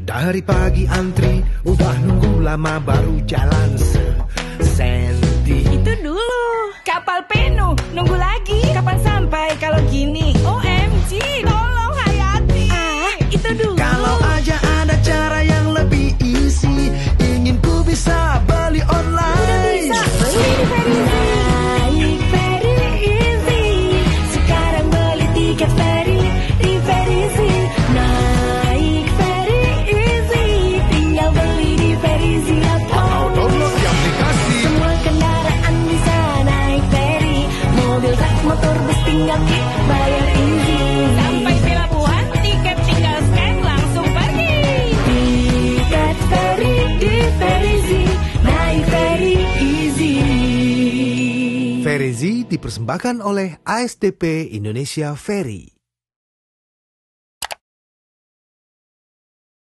Dari pagi antri, udah nunggu lama baru jalan sesenti. Itu dulu, kapal penuh, nunggu lagi. Kapan sampai kalau gini? OMG, tolong Hayati. Itu dulu. Kalau aja ada cara yang lebih easy, ingin ku bisa beli online. Udah bisa beli di Verizy. Naik Very Easy. Sekarang beli tiket ferry di Verizy. Naik Very Easy. Tinggal beli di Verizy Atau download di aplikasi. Semua kendaraan bisa naik ferry. Mobil, truk, motor, bus tinggal bayar easy. Sampai di pelabuhan, tiket tinggal scan langsung pergi. Tiket ferry di Verizy. Naik Very Easy. Verizy dipersembahkan oleh ASDP Indonesia Ferry.